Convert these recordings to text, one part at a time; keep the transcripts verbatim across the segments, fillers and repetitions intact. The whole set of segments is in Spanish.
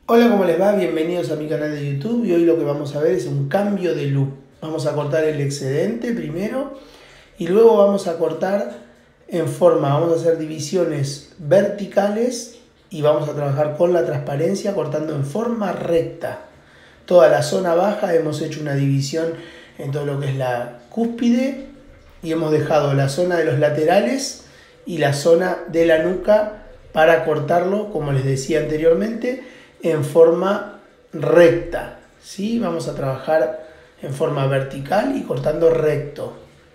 Hola, ¿cómo les va? Bienvenidos a mi canal de YouTube y hoy lo que vamos a ver es un cambio de look. Vamos a cortar el excedente primero y luego vamos a cortar en forma, vamos a hacer divisiones verticales y vamos a trabajar con la transparencia cortando en forma recta. Toda la zona baja hemos hecho una división en todo lo que es la cúspide y hemos dejado la zona de los laterales y la zona de la nuca para cortarlo, como les decía anteriormente, en forma recta. ¿Sí? Vamos a trabajar en forma vertical y cortando recto.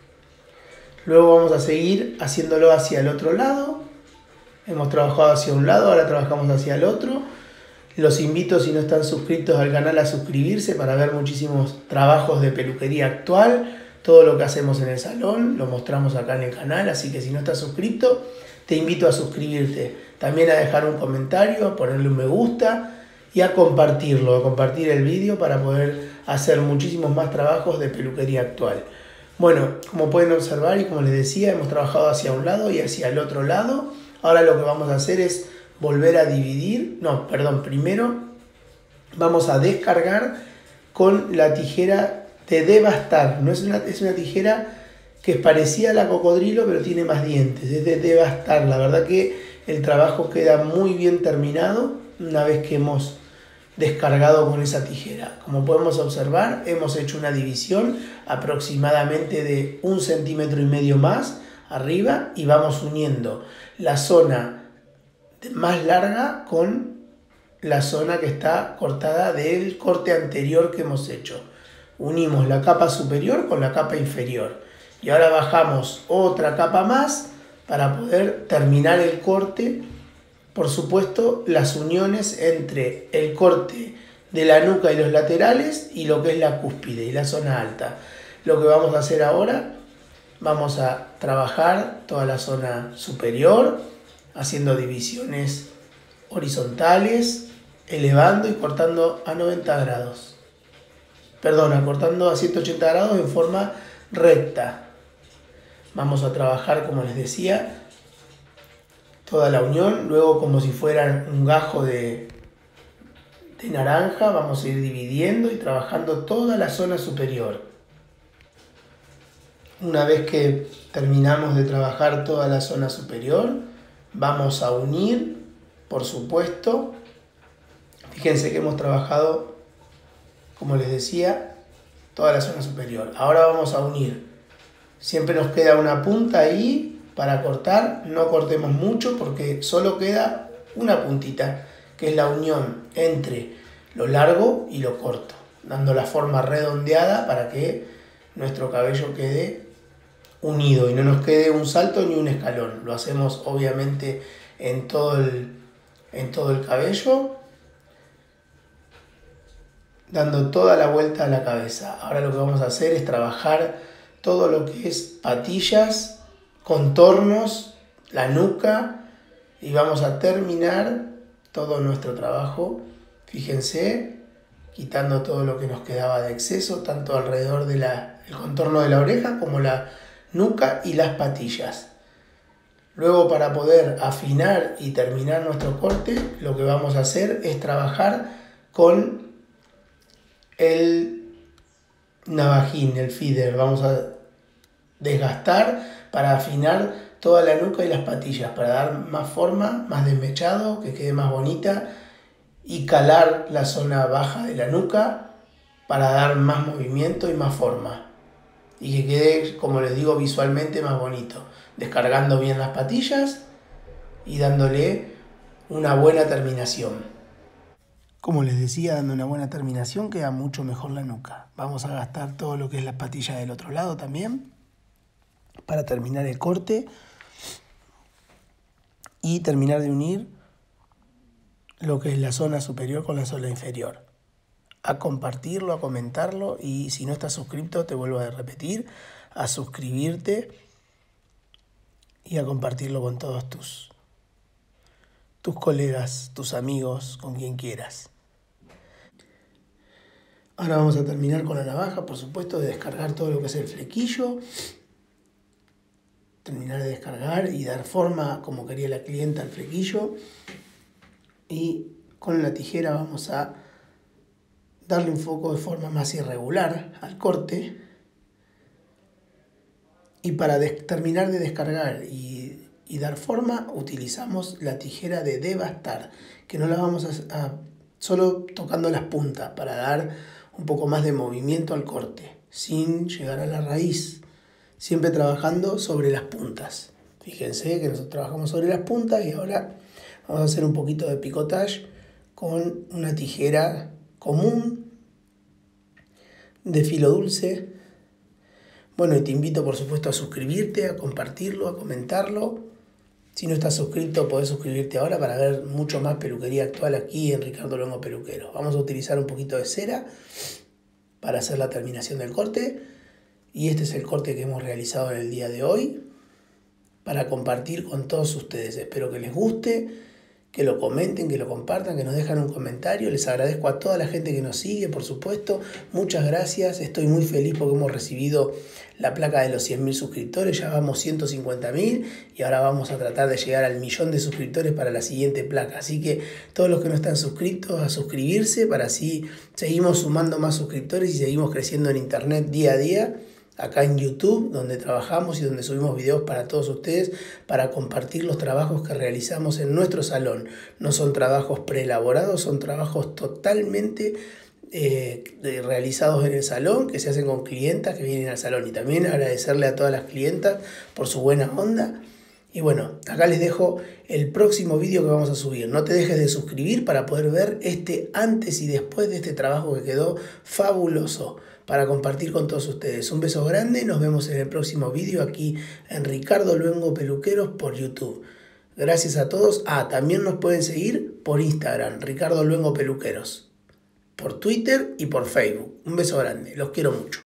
Luego vamos a seguir haciéndolo hacia el otro lado. Hemos trabajado hacia un lado, ahora trabajamos hacia el otro. Los invito, si no están suscritos al canal, a suscribirse para ver muchísimos trabajos de peluquería actual. Todo lo que hacemos en el salón lo mostramos acá en el canal, así que si no estás suscrito, te invito a suscribirte. También a dejar un comentario, a ponerle un me gusta y a compartirlo, a compartir el vídeo para poder hacer muchísimos más trabajos de peluquería actual. Bueno, como pueden observar y como les decía, hemos trabajado hacia un lado y hacia el otro lado. Ahora lo que vamos a hacer es volver a dividir, no, perdón, primero vamos a descargar con la tijera de Devastar. No es una, es una tijera que es parecida a la cocodrilo, pero tiene más dientes, es de Devastar. La verdad que el trabajo queda muy bien terminado una vez que hemos descargado con esa tijera. Como podemos observar, hemos hecho una división aproximadamente de un centímetro y medio más arriba y vamos uniendo la zona más larga con la zona que está cortada del corte anterior que hemos hecho. Unimos la capa superior con la capa inferior y ahora bajamos otra capa más para poder terminar el corte. Por supuesto, las uniones entre el corte de la nuca y los laterales y lo que es la cúspide y la zona alta. Lo que vamos a hacer ahora, vamos a trabajar toda la zona superior, haciendo divisiones horizontales, elevando y cortando a noventa grados. Perdona, cortando a ciento ochenta grados en forma recta. Vamos a trabajar, como les decía, toda la unión, luego como si fuera un gajo de, de naranja, vamos a ir dividiendo y trabajando toda la zona superior. Una vez que terminamos de trabajar toda la zona superior, vamos a unir, por supuesto. Fíjense que hemos trabajado, como les decía, toda la zona superior. Ahora vamos a unir. Siempre nos queda una punta ahí para cortar. No cortemos mucho porque solo queda una puntita, que es la unión entre lo largo y lo corto, dando la forma redondeada para que nuestro cabello quede unido y no nos quede un salto ni un escalón. Lo hacemos obviamente en todo el, en todo el cabello, dando toda la vuelta a la cabeza. Ahora lo que vamos a hacer es trabajar todo lo que es patillas, contornos, la nuca y vamos a terminar todo nuestro trabajo. Fíjense, quitando todo lo que nos quedaba de exceso, tanto alrededor del contorno de la oreja como la nuca y las patillas. Luego, para poder afinar y terminar nuestro corte, lo que vamos a hacer es trabajar con el navajín, el feeder. Vamos a desgastar para afinar toda la nuca y las patillas, para dar más forma, más desmechado, que quede más bonita, y calar la zona baja de la nuca para dar más movimiento y más forma. Y que quede, como les digo, visualmente más bonito. Descargando bien las patillas y dándole una buena terminación. Como les decía, dando una buena terminación queda mucho mejor la nuca. Vamos a gastar todo lo que es la patilla del otro lado también para terminar el corte y terminar de unir lo que es la zona superior con la zona inferior. A compartirlo, a comentarlo y si no estás suscrito, te vuelvo a repetir, a suscribirte y a compartirlo con todos tus, tus colegas, tus amigos, con quien quieras. Ahora vamos a terminar con la navaja, por supuesto, de descargar todo lo que es el flequillo. Terminar de descargar y dar forma como quería la clienta al flequillo. Y con la tijera vamos a darle un foco de forma más irregular al corte. Y para terminar de descargar y, y dar forma, utilizamos la tijera de Devastar, que no la vamos a, a solo tocando las puntas para dar un poco más de movimiento al corte, sin llegar a la raíz, siempre trabajando sobre las puntas. Fíjense que nosotros trabajamos sobre las puntas y ahora vamos a hacer un poquito de picotage con una tijera común de filo dulce. Bueno, y te invito por supuesto a suscribirte, a compartirlo, a comentarlo. Si no estás suscrito, podés suscribirte ahora para ver mucho más peluquería actual aquí en Ricardo Luengo Peluquero. Vamos a utilizar un poquito de cera para hacer la terminación del corte. Y este es el corte que hemos realizado en el día de hoy para compartir con todos ustedes. Espero que les guste, que lo comenten, que lo compartan, que nos dejen un comentario. Les agradezco a toda la gente que nos sigue, por supuesto. Muchas gracias. Estoy muy feliz porque hemos recibido la placa de los cien mil suscriptores. Ya vamos ciento cincuenta mil y ahora vamos a tratar de llegar al millón de suscriptores para la siguiente placa. Así que todos los que no están suscritos, a suscribirse para así seguimos sumando más suscriptores y seguimos creciendo en internet día a día. Acá en YouTube, donde trabajamos y donde subimos videos para todos ustedes, para compartir los trabajos que realizamos en nuestro salón. No son trabajos preelaborados, son trabajos totalmente eh, realizados en el salón, que se hacen con clientas que vienen al salón. Y también agradecerle a todas las clientas por su buena onda. Y bueno, acá les dejo el próximo vídeo que vamos a subir. No te dejes de suscribir para poder ver este antes y después de este trabajo que quedó fabuloso para compartir con todos ustedes. Un beso grande, nos vemos en el próximo vídeo aquí en Ricardo Luengo Peluqueros por YouTube. Gracias a todos. Ah, también nos pueden seguir por Instagram, Ricardo Luengo Peluqueros, por Twitter y por Facebook. Un beso grande, los quiero mucho.